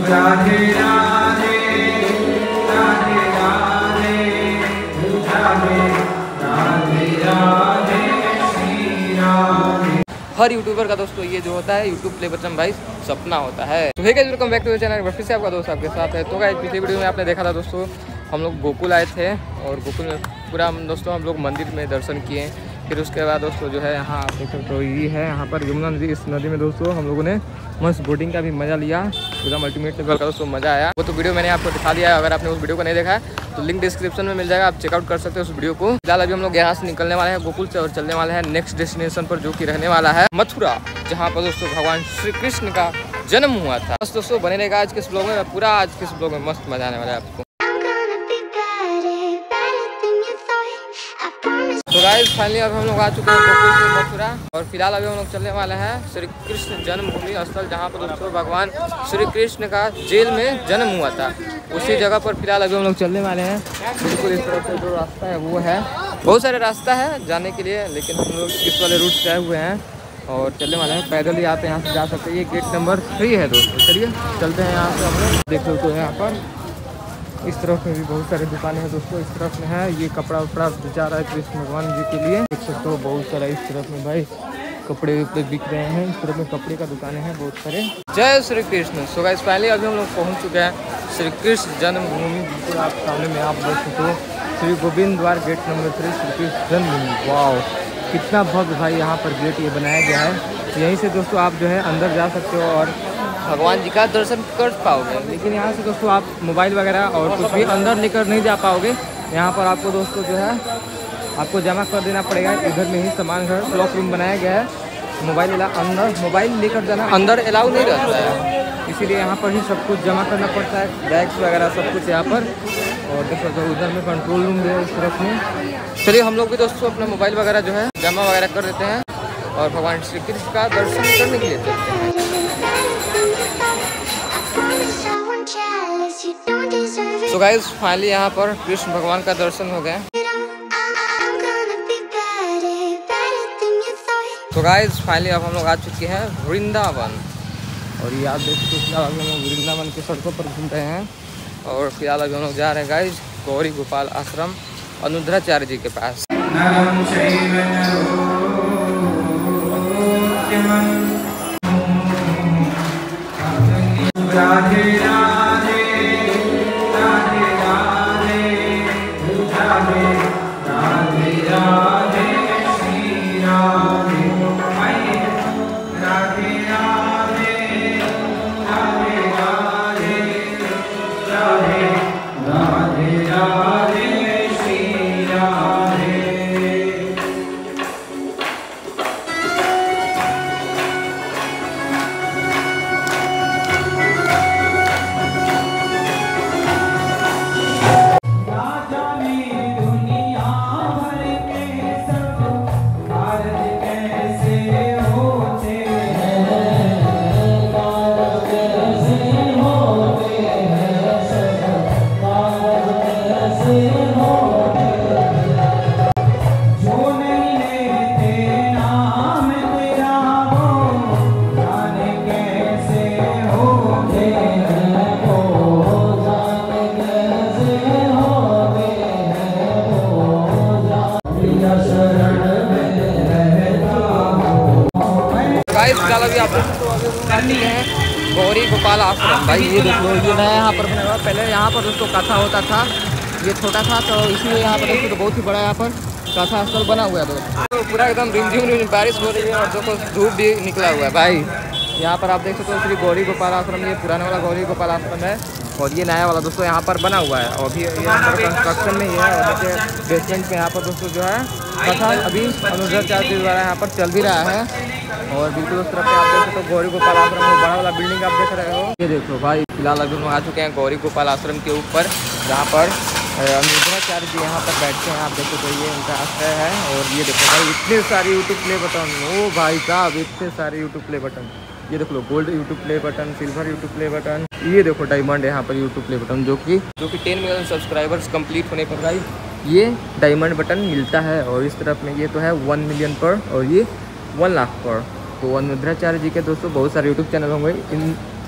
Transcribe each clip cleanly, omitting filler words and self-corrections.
राधे राधे राधे राधे राधे राधे राधे श्री राधे। हर यूट्यूबर का दोस्तों ये जो होता है यूट्यूब प्ले बटन भाई सपना होता है। तो hey guys welcome back to the channel, फिर से आपका दोस्त आपके साथ है। तो गाइस पिछली वीडियो में आपने देखा था दोस्तों हम लोग गोकुल आए थे और गोकुल में पूरा दोस्तों हम लोग मंदिर में दर्शन किए। फिर उसके बाद दोस्तों जो है यहाँ आप देख सकते हो ये है यहाँ पर यमुना नदी। इस नदी में दोस्तों हम लोगों ने मस्त बोटिंग का भी मज़ा लिया, एकदम अल्टीमेट लेवल का दोस्तों मज़ा आया। वो तो वीडियो मैंने आपको दिखा दिया है, अगर आपने उस वीडियो को नहीं देखा है तो लिंक डिस्क्रिप्शन में मिल जाएगा, आप चेकआउट कर सकते हो उस वीडियो को। फिलहाल अभी हम लोग यहाँ से निकलने वाले हैं गोकुल से और चलने वाले हैं नेक्स्ट डेस्टिनेशन पर, जो कि रहने वाला है मथुरा, जहाँ पर दोस्तों भगवान श्री कृष्ण का जन्म हुआ था। बस दोस्तों बने रहेगा आज के इस ब्लॉग में, पूरा आज के इस ब्लॉग में मस्त मजा आने वाला है आपको। तो गाइस फाइनली अब हम लोग आ चुके हैं गोकुल से मथुरा और फिलहाल अभी हम लोग चलने वाले हैं श्री कृष्ण जन्मभूमि स्थल, जहाँ पर दोस्तों भगवान श्री कृष्ण का जेल में जन्म हुआ था, उसी जगह पर फिलहाल अभी हम लोग चलने वाले हैं। बिल्कुल इस तरफ से जो रास्ता है वो है, बहुत सारे रास्ता है जाने के लिए, लेकिन हम लोग इस वाले रूट से आए हुए हैं और चलने वाले हैं पैदल ही। आप यहाँ से जा सकते हैं, ये गेट नंबर 3 है दोस्तों। चलिए चलते हैं यहाँ से हम लोग। देख सकते हो यहाँ पर इस तरफ में भी बहुत सारी दुकानें हैं दोस्तों। इस तरफ में है ये कपड़ा उपड़ा बेचा रहा है कृष्ण भगवान जी के लिए, देख सकते हो बहुत सारा। इस तरफ में भाई कपड़े उपड़े बिक रहे हैं, इस तरफ में कपड़े का दुकानें हैं बहुत सारे। जय Shri Krishna. So guys finally अभी हम लोग पहुँच चुके हैं श्री कृष्ण जन्मभूमि। बिल्कुल आप सामने में आप देख सकते हो श्री गोविंद द्वार गेट नंबर 3 श्री कृष्ण जन्मभूमि। वाह कितना भव्य भाई यहाँ पर गेट ये बनाया गया है। यहीं से दोस्तों आप जो है अंदर जा सकते हो और भगवान जी का दर्शन कर पाओगे, लेकिन यहाँ से दोस्तों आप मोबाइल वगैरह और कुछ भी अंदर लेकर नहीं जा पाओगे। यहाँ पर आपको दोस्तों जो है आपको जमा कर देना पड़ेगा। इधर में ही सामान घर क्लॉक रूम बनाया गया है, मोबाइल अंदर मोबाइल लेकर जाना अंदर अलाउ नहीं रहता है, इसीलिए यहाँ पर ही सब कुछ जमा करना पड़ता है, बैग्स वगैरह सब कुछ यहाँ पर। और देख सकते हो उधर में कंट्रोल रूम भी है इस तरफ में। चलिए हम लोग भी दोस्तों अपना मोबाइल वगैरह जो है जमा वगैरह कर देते हैं और भगवान श्री कृष्ण का दर्शन करने के लिए चलते हैं। तो गाइस फाइनली यहाँ पर कृष्ण भगवान का दर्शन हो गया। तो गाइस फाइनली अब हम लोग आ चुके हैं वृंदावन और ये आप देख सकते हो अभी हम लोग वृंदावन की सड़कों पर घूम रहे हैं और फिलहाल अभी हम लोग जा रहे हैं गाइस गौरी गोपाल आश्रम अनुद्राचार्य जी के पास। राधे राधे राधे राधे राधे राधे राधे श्री राधे। राधे राधे राधे राधे राधे राधे राधे श्री राधे। फिलहाल अभी आप करनी है गौरी गोपाल आश्रम। भाई ये देख लो ये नया यहाँ पर बना हुआ, पहले यहाँ पर दोस्तों कथा होता था, ये छोटा था तो इसीलिए यहाँ पर दोस्तों तो बहुत ही बड़ा यहाँ पर कथा स्थल बना हुआ है दोस्तों। तो पूरा एकदम रिमझिम बारिश हो रही है और देखो धूप भी निकला हुआ है भाई। यहाँ पर आप देख सकते हो श्री गौरी गोपाल आश्रम, ये पुराने वाला गौरी गोपाल आश्रम है और ये नया वाला दोस्तों यहाँ पर बना हुआ है और अभी ये कंस्ट्रक्शन में ही है और नीचे बेसमेंट में यहाँ पर दोस्तों जो है कथा अभी अनुद्राचार्य जी द्वारा यहाँ पर चल भी रहा है। और बिल्कुल उस तरफ पे आप देख सकते हो गौरी गोपाल आश्रम में बड़ा वाला बिल्डिंग आप देख रहे हो, ये देखो भाई। फिलहाल अभी हम आ चुके हैं गौरी गोपाल आश्रम के ऊपर, जहाँ पर अनुद्राचार्य जी यहाँ पर बैठते हैं। आप देखो तो ये उनका आश्रय है और ये देखो भाई इतने सारे यूट्यूब प्ले बटन, ओ भाई साहब इतने सारे यूट्यूब प्ले बटन। ये देख लो gold YouTube play button, silver YouTube play button, ये देखो डायमंड यहाँ पर यूट्यूब प्ले बटन, जो कि 10 मिलियन सब्सक्राइबर्स कंप्लीट होने पर भाई ये डायमंड बटन मिलता है। और इस तरफ में ये तो है 1 मिलियन पर और ये 1 लाख पर। तो अनुद्राचार्य जी के दोस्तों बहुत सारे यूट्यूब चैनल होंगे, इन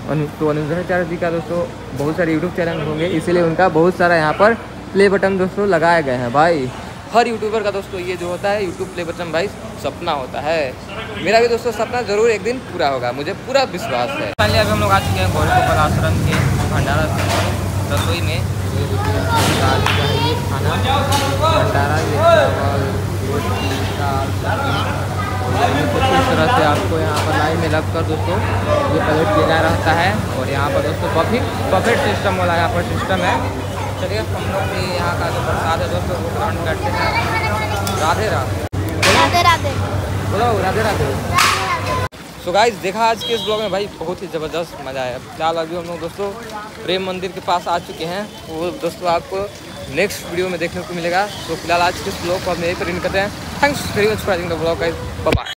तो अनुराधाचार्य जी का दोस्तों बहुत सारे यूट्यूब चैनल होंगे, इसीलिए उनका बहुत सारा यहाँ पर प्ले बटन दोस्तों लगाए गए हैं। भाई हर यूट्यूबर का दोस्तों ये जो होता है यूट्यूब प्ले बटन भाई सपना होता है। मेरा भी दोस्तों सपना ज़रूर एक दिन पूरा होगा, मुझे पूरा विश्वास है। पहले अभी हम लोग आ चुके हैं गौरव आश्रम के भंडारा रसोई में। ये खाना भंडारा, ये चावल, रोटी, दाल, कुछ इस तरह से आपको यहाँ पर लाइन में लगकर दोस्तों ये प्लेट देना रहता है। और यहाँ पर दोस्तों बफेट सिस्टम वाला यहाँ पर सिस्टम है। चलिए हम लोग भी यहाँ का जो प्रसाद है दोस्तों वो ग्रहण करते हैं। राधे राधे, राधे राधे, बोलो राधे राधे। सो गाइस देखा आज के इस ब्लॉग में भाई बहुत ही ज़बरदस्त मज़ा आया। फिलहाल अभी हम लोग दोस्तों प्रेम मंदिर के पास आ चुके हैं, वो दोस्तों आपको नेक्स्ट वीडियो में देखने को मिलेगा। तो फिलहाल आज के इस ब्लॉग को हम यहीं पर इन करते हैं। Thanks very much for watching the blog guys, bye bye.